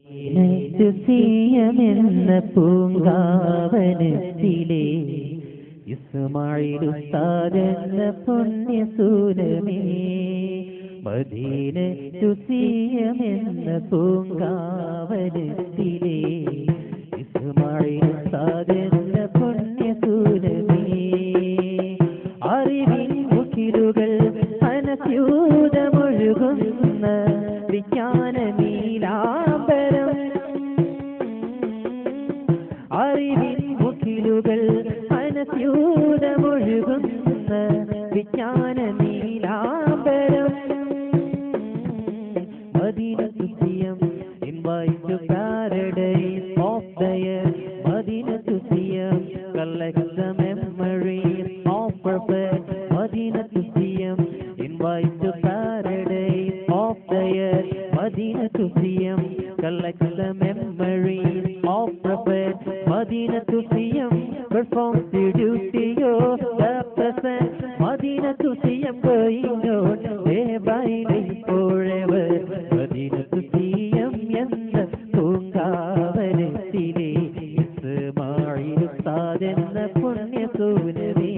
സിയമെന്ന പൂങ്കാവനത്തിലെ ഇസ്മായിൽ ഉസ്താദെന്ന പുണ്യസൂരമേ മദീനത്തു സിയമെന്ന പൂങ്കാവനത്തിലെ ഇസ്മായിൽ ഉസ്താദെന്ന പുണ്യസൂരമേ അറിവിൻ മുഖിലുകൾ അനസ്യൂതമൊഴുകുന്ന വിജ്ഞാന നീലാംബരം അറിവിൻ മുഖിലുകൾ അനസ്യൂതമൊഴുകുന്ന വിജ്ഞാന നീലാംബരം മദീനത്തു സിയം invite to paradise of the earth മദീനത്തു സിയം collect the memories of prophet മദീനത്തു സിയം invite to paradise of the earth മദീനത്തു സിയം collect the memories of prophet മദീനത്തു സിയം performs the duty of the present മദീനത്തു സിയം going on day by day forever മദീനത്തു സിയം എന്ന പൂങ്കാവനത്തിലെ ഇസ്മായിൽ ഉസ്താദ് എന്ന പുണ്യസൂരമേ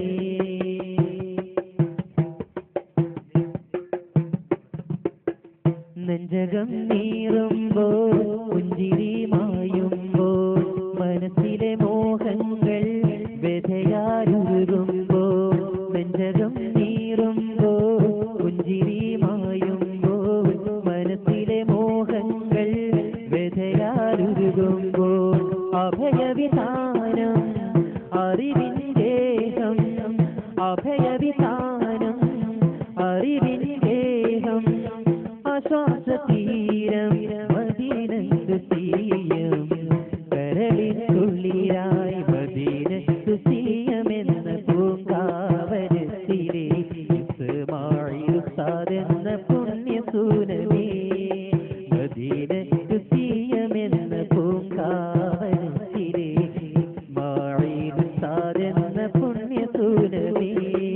നെഞ്ചകം നീറുമ്പോൾ പുഞ്ചിരി മായുമ്പോൾ മനസ്സിലെ മോഹങ്ങൾ വ്യഥയാലുരുകുമ്പോൾ നെഞ്ചകം നീറുമ്പോൾ പുഞ്ചിരി മായുമ്പോൾ മനസ്സിലെ മോഹങ്ങൾ വ്യഥയാലുരുകുമ്പോൾ അഭയവിധാനം അറിവിൻ ദേഹം അഭയവിധാനം അറിവിൻ ദേഹം ആശ്വാസതീരം മദീനത്തു സിയം കരളിനുള്ളിലായി മദീനത്തു സിയമെന്ന പൂങ്കാവനത്തിലെ ഇസ്മായിൽ ഉസ്താദ് എന്ന പുണ്യസൂരമേ മദീനത്തു സിയമെന്ന പൂങ്കാവനത്തിലെ ഇസ്മായിൽ ഉസ്താദ് എന്ന പുണ്യസൂരമേ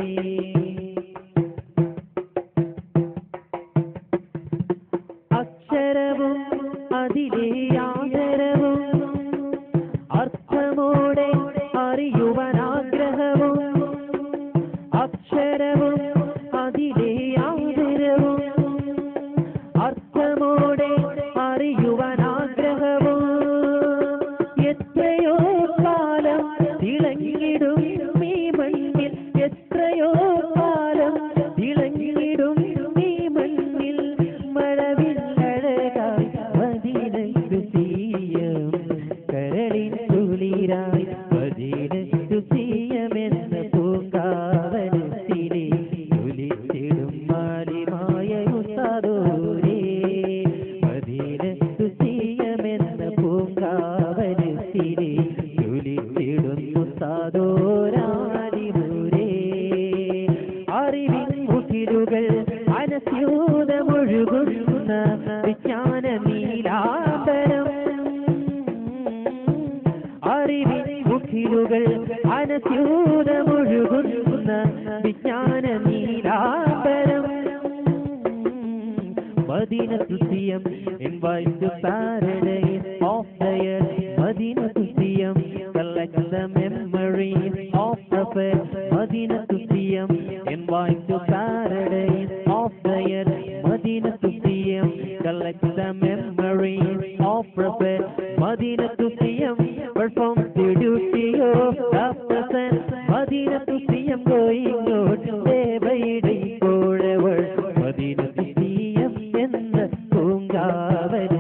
അക്ഷരവും അതിലെ ആദരവും അർത്ഥമോടെ അറിയുവാനാഗ്രഹവും അക്ഷരവും അതിലെ ആദരവും അർത്ഥമോടെ അറിയുവാനാഗ്രഹവും എത്രയോ കാലം തിളങ്ങിടും ഈ മണ്ണിൽ എത്രയോ കാലം തിളങ്ങിടും ഈ മണ്ണിൽ മഴവില്ലഴകായി മദീനത്തു സിയം കരളിൻ കുളിരായി മദീനത്തു സിയമെന്ന പൂങ്കാവനത്തിലെ തുലിച്ചിടും മാലിമായ ഉസ്താദോരേ മദീനത്തു സിയമെന്ന പൂങ്കാവനത്തിലെ തുലിച്ചിടും ഉസ്താദോരാലിമൂരേ അറിവിൻ മുഖിലുകൾ അനസ്യൂതമൊഴുകുന്ന വിജ്ഞാന നീലാംബരം അറിവിൻ മുഖിലുകൾ അനസ്യൂതമൊഴുകുന്ന വിജ്ഞാന നീലാംബരം മദീനത്തു സിയം invite to paradise of the earth മദീനത്തു സിയം collect the memories of prophet മദീനത്തു സിയം invite to paradise of the earth മദീനത്തു സിയം collect the memories of prophet മദീനത്തു സിയം performs the duty of the present മദീനത്തു സിയം going on day by day forever മദീനത്തു സിയം എന്ന പൂങ്കാവനത്തിലെ